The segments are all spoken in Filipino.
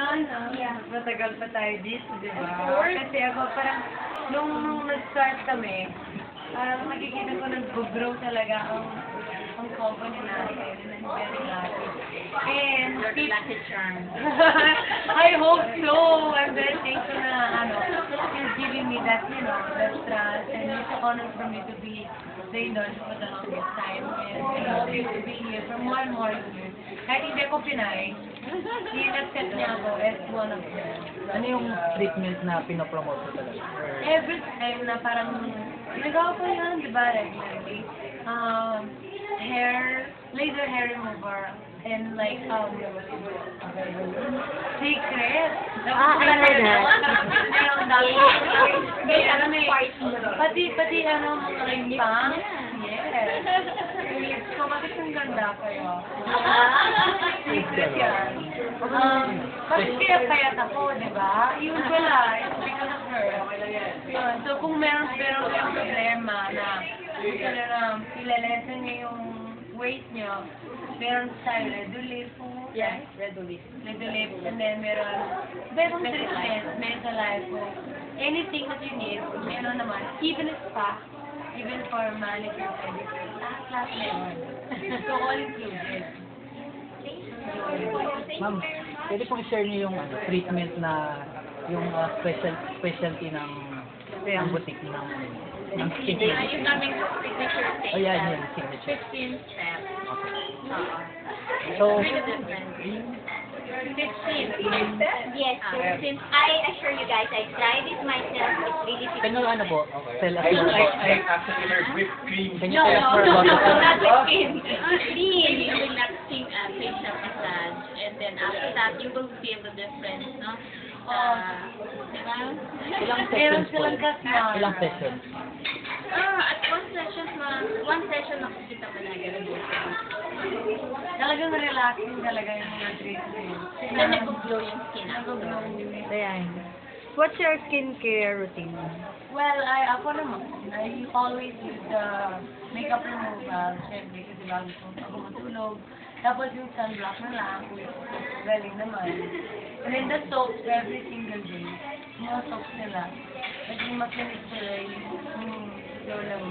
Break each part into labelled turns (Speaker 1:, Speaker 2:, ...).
Speaker 1: Matagal pa tayo dito, di ba? Kasi ako parang, nung nag-start kami, parang nakikita ko nag-grow talaga ang company natin. And I'm very happy. And,
Speaker 2: Lucky charm.
Speaker 1: I hope so. I'm very thankful na, you're giving me that, that trust. And it's an honor for me to be the endorser for the longest time. And I hope you to be here for more and more years. Kahit hindi ako Pinay, in-accept niya ako as one of them.
Speaker 3: Ano yung treatment na pinopromote mo talaga?
Speaker 1: Every time na parang, nagawa ko yun, di ba, regularly, laser hair remover, and like, secret.
Speaker 2: I know that.
Speaker 1: Pati, mga limpang. Yes. So, bakit ang ganda kayo? Secret yan. Bakit kaya payat ako, di ba? Yun pala, it's because of her. Yun. So, kung meron kayong problema na gusto na ilalesen niyo yung weight niyo, meron tayo Redolip.
Speaker 2: Yes, Redolip.
Speaker 1: Redolip, and then meron treatment, mental life po. Anything that you need, meron naman. Even spa, even for manicure, pedicure, lahat meron. So, all included.
Speaker 3: Ma'am, pwede pong i-share niyo yung treatment na yung specialty ng boutique ng skincare.
Speaker 2: Yung naming signature face.
Speaker 3: Oh, yan, signature.
Speaker 2: 15 steps.
Speaker 3: So,
Speaker 2: Really different. 15.
Speaker 4: Yes, since I assure you guys, I tried it myself. It's really
Speaker 3: can you tell us
Speaker 5: I actually learned whipped cream.
Speaker 3: can you tell us more about the
Speaker 2: Not with skin.
Speaker 4: Please.
Speaker 2: You will not think facial massage. And then after that, you will feel the difference, no? Diba?
Speaker 3: ilang
Speaker 1: Meron
Speaker 3: sessions po?
Speaker 1: silang kasama.
Speaker 3: Ilang sessions?
Speaker 2: At one session nakikita mo na agad ang
Speaker 1: Talagang relaxing talaga yung mga treatment.
Speaker 2: then nag-glow yung skin.
Speaker 1: Nag-glow yung
Speaker 6: Ayan. What's your skincare routine?
Speaker 1: Well, ako naman, I always use the makeup removal, syempre, kasi bago ako matulog. Tapos yung sunblock na lang, galing naman. And then the soaps every single day. Yung mga soaps nila. Naging makinig sila yung lola mo.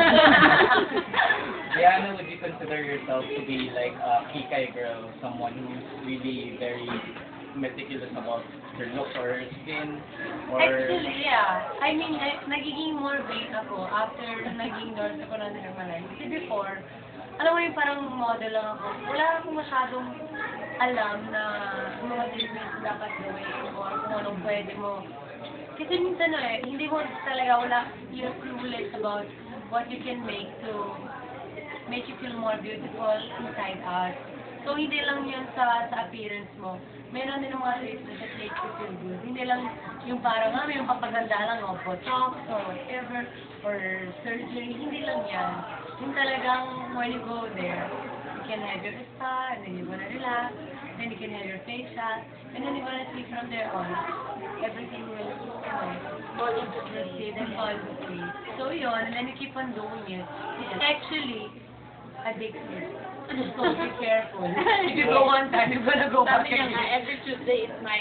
Speaker 5: Diana, would you consider yourself to be like a kikay girl, someone who's really very meticulous about her looks or her skin? Or
Speaker 1: Actually, yeah. I mean, nagiging more vague ako after naging nurse ako ng Herbalife. Kasi before, alam mo yung parang model lang ako. Wala akong masyadong alam na mga treatments dapat gawin or kung anong pwede mo. Kasi minsan hindi mo talaga you're clueless about what you can make to make you feel more beautiful inside out. So, hindi lang yun sa appearance mo. Meron din mga treatments that make you feel good. Hindi lang yung parang, may papaganda lang, botox or whatever, or surgery. Hindi lang yan. Yung talagang, when you go there, you can have your spa, and then you're gonna relax, then you can have your facial, and then you're gonna see from there on, everything will, proceed and fall into place. So, yun, and then you keep on doing it. It's actually addictive. So, be careful. If you go one time, you're gonna go back
Speaker 2: Sabi niya nga,
Speaker 1: again.
Speaker 2: every Tuesday is my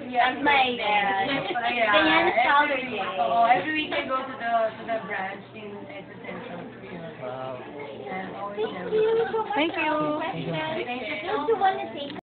Speaker 4: Diana's powder day.
Speaker 1: Every week I go to the branch in Edsa Central.
Speaker 3: Wow.
Speaker 1: And always
Speaker 6: Thank you.
Speaker 1: Thank you.
Speaker 4: Don't you want to say